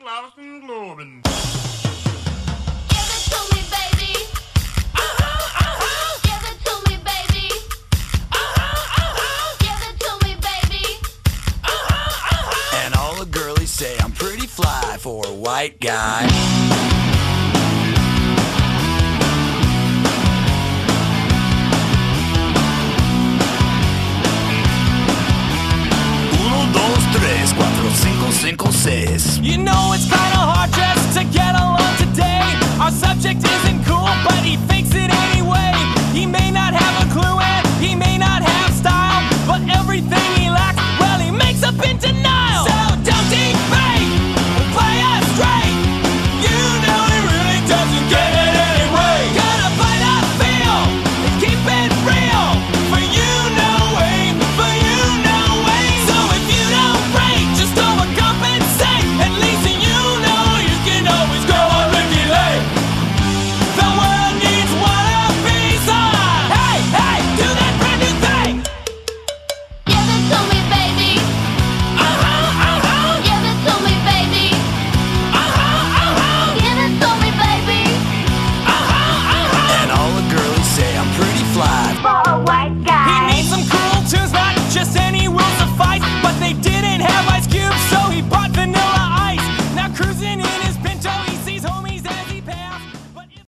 lost in globin'. Give it to me, baby. Give it to me, baby. Give it to me, baby. And all the girlies say I'm pretty fly for a white guy. Uno, dos, tres, cuatro, cinco, cinco, seis. You know it's kinda hard just to get along today. Our subject is